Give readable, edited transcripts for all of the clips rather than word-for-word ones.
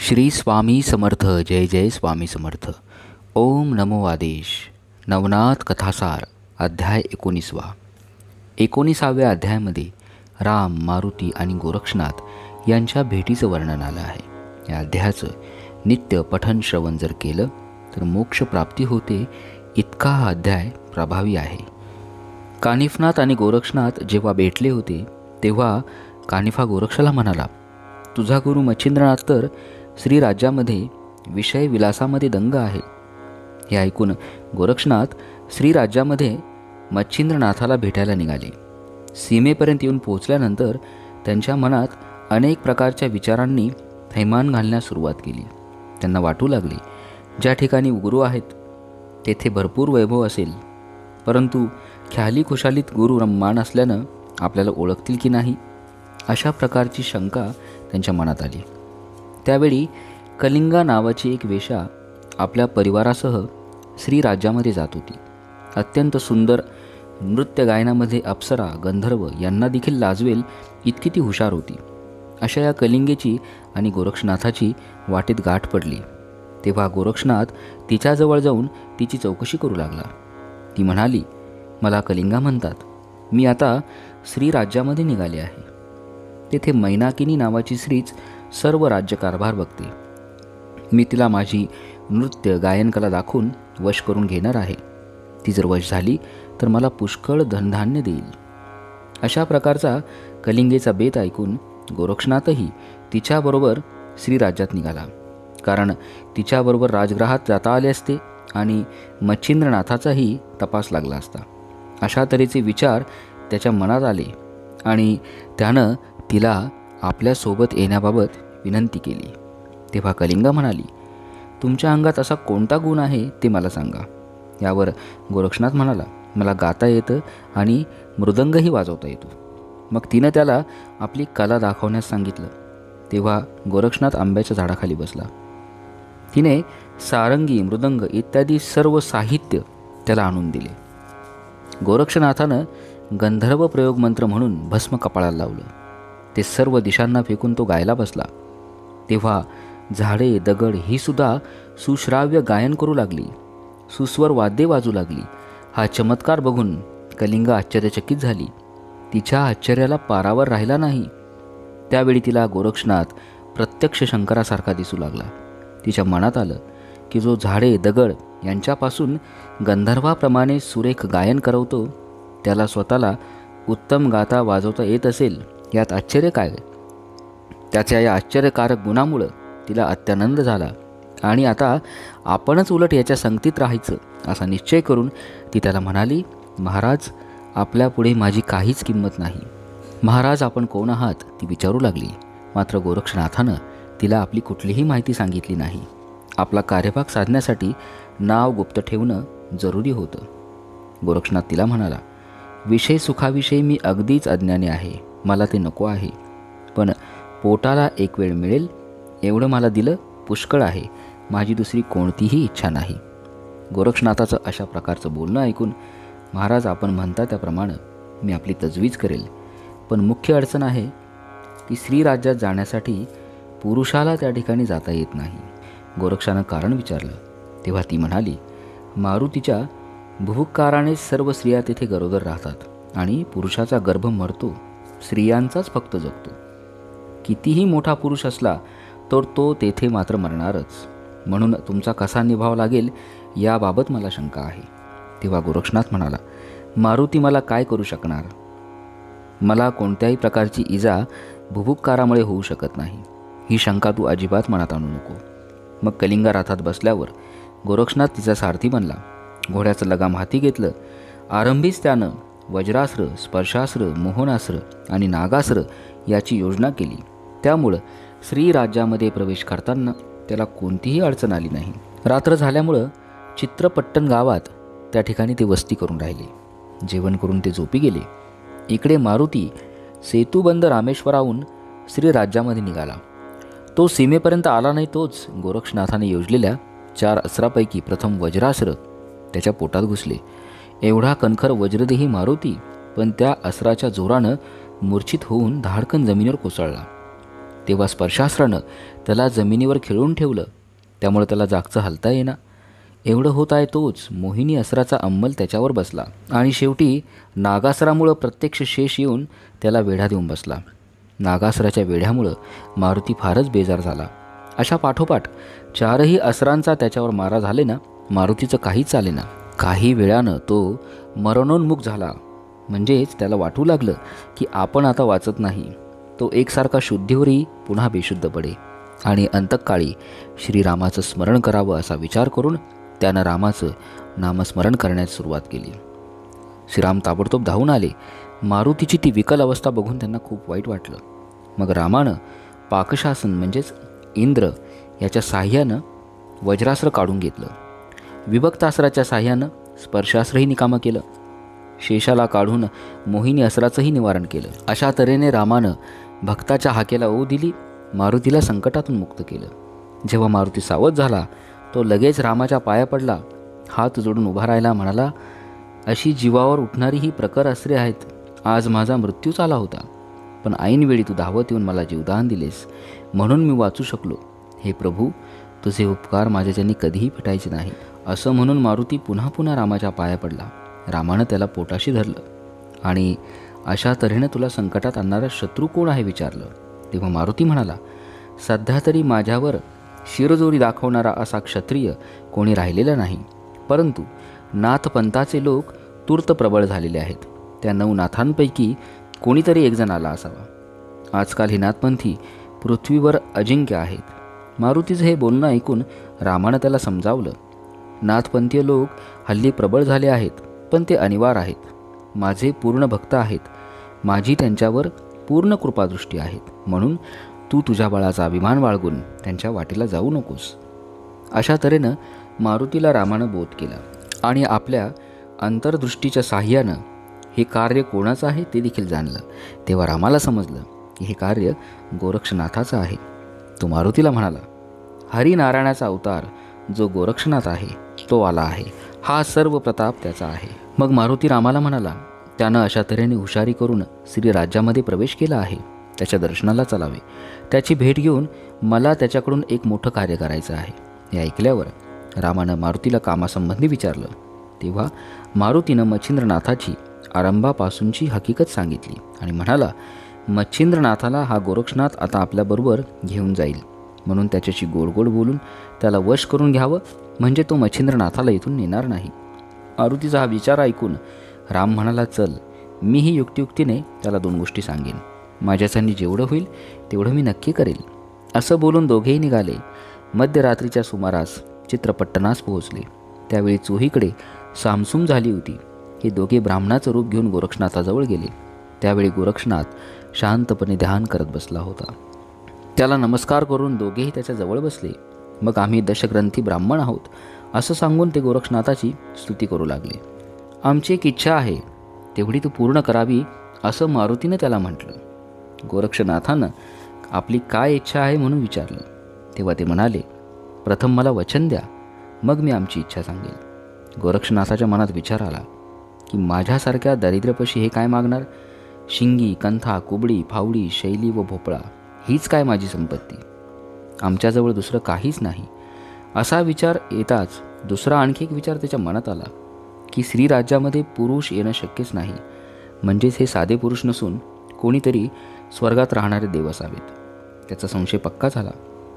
श्री स्वामी समर्थ. जय जय स्वामी समर्थ. ओम नमो आदेश. नवनाथ कथासार अध्याय 19. 19व्या अध्यायामध्ये राम, मारुती आणि गोरक्षनाथ यांच्या भेटीचं वर्णन आलं आहे. या अध्यायाचं नित्य पठन श्रवण जर केलं तर मोक्षप्राप्ती होते, इतका हा अध्याय प्रभावी आहे. कानिफनाथ आणि गोरक्षनाथ जेव्हा भेटले होते तेव्हा कानिफा गोरक्षाला म्हणाला, तुझा गुरु मच्छिंद्रनाथ तर श्रीराज्यामध्ये विषय विलासामध्ये दंग आहे. हे ऐकून गोरक्षनाथ श्रीराज्यामध्ये मच्छिंद्रनाथाला भेटायला निघाले. सीमेपर्यंत येऊन पोहोचल्यानंतर त्यांच्या मनात अनेक प्रकारच्या विचारांनी थैमान घालण्यास सुरुवात केली. त्यांना वाटू लागले, ज्या ठिकाणी गुरु आहेत तेथे भरपूर वैभव असेल, परंतु ख्याली खुशालीत गुरु रम्मान असल्यानं आपल्याला ओळखतील की नाही, अशा प्रकारची शंका त्यांच्या मनात आली. त्यावेळी कलिंगा नावाची एक वेश्या आपल्या परिवारासह श्रीराज्यामध्ये जात होती. अत्यंत सुंदर नृत्य गायनामध्ये अप्सरा, गंधर्व यांना देखील लाजवेल इतकी ती हुशार होती. अशा या कलिंगेची आणि गोरक्षनाथाची वाटेत गाठ पडली. तेव्हा गोरक्षनाथ तिच्याजवळ जाऊन तिची चौकशी करू लागला. ती म्हणाली, मला कलिंगा म्हणतात. मी आता श्रीराज्यामध्ये निघाले आहे. तेथे मैनाकिनी नावाची स्त्रीच सर्व राज्यकारभार बघते. मी तिला माझी नृत्य गायन कला दाखवून वश करून घेणार आहे. ती जर वश झाली तर मला पुष्कळ धनधान्य देईल. अशा प्रकारचा कलिंगेचा बेत ऐकून गोरक्षनाथही तिच्याबरोबर श्रीराज्यात निघाला. कारण तिच्याबरोबर राजगृहात जाता आले असते आणि मच्छिंद्रनाथाचाही तपास लागला असता. अशा तऱ्हेचे विचार त्याच्या मनात आले आणि त्यानं तिला आपल्यासोबत येण्याबाबत विनंती केली. तेव्हा कलिंगा म्हणाली, तुमच्या अंगात असा कोणता गुण आहे ते मला सांगा. यावर गोरक्षनाथ म्हणाला, मला गाता येतं आणि मृदंगही वाजवता येतो. मग तिनं त्याला आपली कला दाखवण्यास सांगितलं. तेव्हा गोरक्षनाथ आंब्याच्या झाडाखाली बसला. तिने सारंगी, मृदंग इत्यादी सर्व साहित्य त्याला आणून दिले. गोरक्षनाथानं गंधर्व प्रयोग मंत्र म्हणून भस्म कपाळाला लावलं. ते सर्व दिशांना फेकून तो गायला बसला. तेव्हा झाडे, दगड ही सुद्धा सुश्राव्य गायन करू लागली, सुस्वर वाद्ये वाजू लागली. हा चमत्कार बघून कलिंगा आश्चर्यचकित झाली. तिच्या आश्चर्याला पारावर राहिला नाही. त्यावेळी तिला गोरक्षनाथ प्रत्यक्ष शंकरासारखा दिसू लागला. तिच्या मनात आलं की जो झाडे, दगड यांच्यापासून गंधर्वाप्रमाणे सुरेख गायन करवतो, त्याला स्वतःला उत्तम गाता वाजवता येत असेल, यात आश्चर्य काय. त्याच्या या आश्चर्यकारक गुणामुळं तिला अत्यानंद झाला आणि आता आपणच उलट याच्या संगतीत राहायचं असा निश्चय करून ती त्याला म्हणाली, महाराज, आपल्यापुढे माझी काहीच किंमत नाही. महाराज, आपण कोण आहात ती विचारू लागली. मात्र गोरक्षनाथानं तिला आपली कुठलीही माहिती सांगितली नाही. आपला कार्यभाग साधण्यासाठी नाव गुप्त ठेवणं जरुरी होतं. गोरक्षनाथ तिला म्हणाला, विषय सुखाविषयी मी अगदीच अज्ञानी आहे. मला ते नको आहे. पण पोटाला एक वेळ मिळेल एवढं मला दिलं पुष्कळ आहे. माझी दुसरी कोणतीही इच्छा नाही. गोरक्षनाथाचं अशा प्रकारचं बोलणं ऐकून, महाराज, आपण म्हणता त्याप्रमाणे मी आपली तजवीज करेल. पण मुख्य अडचण आहे की श्रीराज्यात जाण्यासाठी पुरुषाला त्या ठिकाणी जाता येत नाही. गोरक्षानं कारण विचारलं. तेव्हा ती म्हणाली, मारुतीच्या भूभुक्काराने सर्व स्त्रिया तेथे गरोदर राहतात आणि पुरुषाचा गर्भ मरतो, स्त्रियांचाच फक्त जगतो. कितीही मोठा पुरुष असला तर तो तेथे मात्र मरणारच. म्हणून तुमचा कसा निभाव लागेल याबाबत मला शंका आहे. तेव्हा गोरक्षनाथ म्हणाला, मारुती मला काय करू शकणार. मला कोणत्याही प्रकारची इजा भुभुक्कारामुळे होऊ शकत नाही. ही शंका तू अजिबात मनात आणू नको. मग कलिंगा रथात बसल्यावर गोरक्षनाथ तिचा सारथी बनला. घोड्याचं लगाम हाती घेतलं. आरंभीच त्यानं वज्रास्त्र, स्पर्शास्त्र, मोहनास्त्र आणि नागास्त्र याची योजना केली. त्यामुळं श्रीराज्यामध्ये प्रवेश करताना त्याला कोणतीही अडचण आली नाही. रात्र झाल्यामुळं चित्रपट्टण गावात त्या ठिकाणी ते वस्ती करून राहिले. जेवण करून ते झोपी गेले. इकडे मारुती सेतुबंद रामेश्वराहून श्रीराज्यामध्ये निघाला. तो सीमेपर्यंत आला नाही तोच गोरक्षनाथाने योजलेल्या 4 अस्त्रापैकी प्रथम वज्रास्त्र त्याच्या पोटात घुसले. एवढा कणखर वज्रदेही मारुती पण त्या अस्त्राच्या जोरानं मूर्छित होऊन धाडकन जमिनीवर कोसळला. तेव्हा स्पर्शास्त्रानं त्याला जमिनीवर खिळून ठेवलं. त्यामुळे त्याला जागचं हलता येईना. एवढं होत आहे तोच मोहिनी अस्त्राचा अंमल त्याच्यावर बसला आणि शेवटी नागासरामुळं प्रत्यक्ष शेष येऊन त्याला वेढा देऊन बसला. नागासराच्या वेढ्यामुळं मारुती फारच बेजार झाला. अशा पाठोपाठ 4ही अस्त्रांचा त्याच्यावर मारा झाले ना, मारुतीचं काहीच चालेना. काही वेळानं तो मरणोन्मुख झाला. म्हणजेच त्याला वाटू लागलं की आपण आता वाचत नाही. तो एकसारखा शुद्धीवरही पुन्हा बेशुद्ध पडे आणि अंतकाळी श्रीरामाचं स्मरण करावं असा विचार करून त्यानं रामाचं नामस्मरण करण्यास सुरुवात केली. श्रीराम ताबडतोब धावून आले. मारुतीची ती विकल अवस्था बघून त्यांना खूप वाईट वाटलं. मग रामानं पाकशासन म्हणजेच इंद्र याच्या साह्यानं वज्रास्त्र काढून घेतलं. विभक्तास्त्राच्या साह्यानं स्पर्शास्त्रही निकामं केलं. शेषाला काढून मोहिनी अस्त्राचंही निवारण केलं. अशा तऱ्हेने रामानं भक्ताच्या हाकेला ओढ दिली, मारुतीला संकटातून मुक्त केलं. जेव्हा मारुती सावध झाला, तो लगेच रामाच्या पाया पडला, हात जोडून उभा राहिला, म्हणाला, अशी जीवावर उठणारी ही प्रखर अस्त्रे आहेत. आज माझा मृत्यूच आला होता, पण ऐनवेळी तू धावत येऊन मला जीवदान दिलेस, म्हणून मी वाचू शकलो. हे प्रभू, तुझे उपकार माझ्याच्यानी कधीही फिटायचे नाही. असं म्हणून मारुती पुन्हा पुन्हा रामाच्या पाया पडला. रामानं त्याला पोटाशी धरलं आणि अशा तऱ्हेनं तुला संकटात आणणारा शत्रू कोण आहे विचारलं. तेव्हा मारुती म्हणाला, सध्या तरी माझ्यावर शिरजोरी दाखवणारा असा क्षत्रिय कोणी राहिलेला नाही, परंतु नाथपंथाचे लोक तूर्त प्रबळ झालेले आहेत. त्या 9 नाथांपैकी कोणीतरी एकजण आला असावा. आजकाल हे नाथपंथी पृथ्वीवर अजिंक्य आहेत. मारुतीचं हे बोलणं ऐकून रामानं त्याला समजावलं, नाथपंथीय लोक हल्ली प्रबळ झाले आहेत, पण ते अनिवार्य आहेत. माझे पूर्ण भक्त आहेत. माझी त्यांच्यावर पूर्ण कृपादृष्टी आहेत. म्हणून तू तुझ्या बळाचा अभिमान बाळगून त्यांच्या वाटेला जाऊ नकोस. अशा तऱ्हेनं मारुतीला रामानं बोध केला आणि आपल्या अंतर्दृष्टीच्या साह्यानं हे कार्य कोणाचं आहे ते देखील जाणलं. तेव्हा रामाला समजलं की हे कार्य गोरक्षनाथाचं आहे. तो मारुतीला म्हणाला, हरिनारायणाचा अवतार जो गोरक्षनाथ आहे तो आला आहे. हा सर्व प्रताप त्याचा आहे. मग मारुती रामाला म्हणाला, त्यानं अशा तऱ्हेने हुशारी करून श्रीराज्यामध्ये प्रवेश केला आहे. त्याच्या दर्शनाला चलावे. त्याची भेट घेऊन मला त्याच्याकडून एक मोठं कार्य करायचं आहे. हे ऐकल्यावर रामानं मारुतीला कामासंबंधी विचारलं. तेव्हा मारुतीनं मच्छिंद्रनाथाची आरंभापासूनची हकीकत सांगितली आणि म्हणाला, मच्छिंद्रनाथाला हा गोरक्षनाथ आता आपल्याबरोबर घेऊन जाईल, म्हणून त्याच्याशी गोड गोड बोलून त्याला वश करून घ्यावं, म्हणजे तो मच्छिंद्रनाथाला इथून नेणार नाही. मारुतीचा हा विचार ऐकून राम म्हणाला, चल, मीही युक्तियुक्तीने त्याला 2 गोष्टी सांगेन. माझ्यासाठी जेवढं होईल तेवढं मी नक्की करेल. असं बोलून दोघेही निघाले. मध्यरात्रीच्या सुमारास चित्रपट्टणास पोहोचले. त्यावेळी चोहीकडे सामसूम झाली होती. हे दोघे ब्राह्मणाचं रूप घेऊन गोरक्षनाथाजवळ गेले. त्यावेळी गोरक्षनाथ शांतपणे ध्यान करत बसला होता. त्याला नमस्कार करून दोघेही त्याच्या जवळ बसले. मग आम्ही दशग्रंथी ब्राह्मण आहोत असं सांगून ते गोरक्षनाथाची स्तुती करू लागले. आमची एक इच्छा आहे, तेवढी तू पूर्ण करावी असं मारुतीनं त्याला म्हटलं. गोरक्षनाथानं आपली काय इच्छा आहे म्हणून विचारलं. तेव्हा ते म्हणाले, प्रथम मला वचन द्या, मग मी आमची इच्छा सांगेल. गोरक्षनाथाच्या मनात विचार आला की माझ्यासारख्या दारिद्र्यपशी हे काय मागणार? शिंगी, कंथा, कुबडी, फावडी, शैली व भोपळा हीच काय माझी संपत्ती? आमच्याजवळ दुसरं काहीच नाही. असा विचार येताच दुसरा आणखी एक विचार त्याच्या मनात आला की श्रीराज्यामध्ये पुरुष येणं शक्यच नाही. म्हणजेच हे साधे पुरुष नसून कोणीतरी स्वर्गात राहणारे देव असावेत. त्याचा संशय पक्का झाला.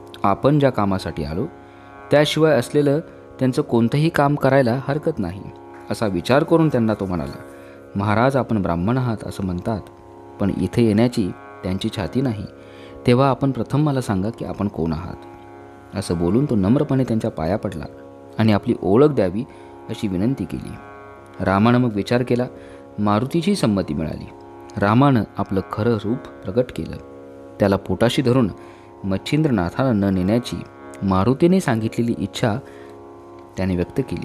आपण ज्या कामासाठी आलो त्याशिवाय असलेलं त्यांचं कोणतंही काम करायला हरकत नाही असा विचार करून त्यांना तो म्हणाला, महाराज, आपण ब्राह्मण आहात असं म्हणतात, पण इथे येण्याची त्यांची छाती नाही. तेव्हा आपण प्रथम मला सांगा की आपण कोण आहात. असं बोलून तो नम्रपणे त्यांच्या पाया पडला आणि आपली ओळख द्यावी अशी विनंती केली. रामानं मग विचार केला. मारुतीची संमती मिळाली. रामानं आपलं खरं रूप प्रगट केलं. त्याला पोटाशी धरून मच्छिंद्रनाथाला न नेण्याची मारुतीने सांगितलेली इच्छा त्याने व्यक्त केली.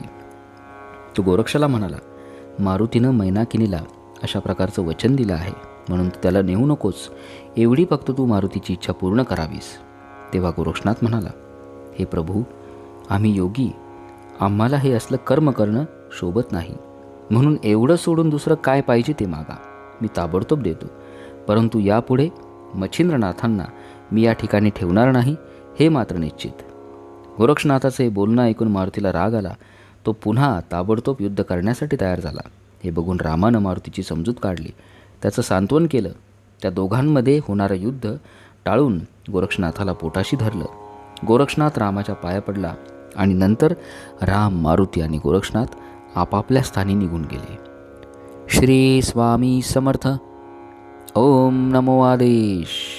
तो गोरक्षाला म्हणाला, मारुतीनं मैनाकिनीला अशा प्रकारचं वचन दिलं आहे, म्हणून तू त्याला नेऊ नकोस. एवढी फक्त तू मारुतीची इच्छा पूर्ण करावीस. तेव्हा गोरक्षनाथ म्हणाला, हे प्रभू, आम्ही योगी, आम्हाला हे असलं कर्म करणं शोभत नाही. म्हणून एवढं सोडून दुसरं काय पाहिजे ते मागा, मी ताबडतोब देतो. परंतु यापुढे मच्छिंद्रनाथांना मी या ठिकाणी ठेवणार नाही हे मात्र निश्चित. गोरक्षनाथाचे बोलणं ऐकून मारुतीला राग आला. तो पुन्हा ताबडतोब युद्ध करण्यासाठी तयार झाला. हे बघून रामानं मारुतीची समजूत काढली, त्याचं सांत्वन केलं. त्या दोघांमध्ये होणारं युद्ध टाळून गोरक्षनाथाला पोटाशी धरलं. गोरक्षनाथ रामाच्या पाया पडला आणि नंतर राम, मारुती आणि गोरक्षनाथ आपापल्या स्थानी निघून गेले. श्री स्वामी समर्थ. ओम नमो आदेश.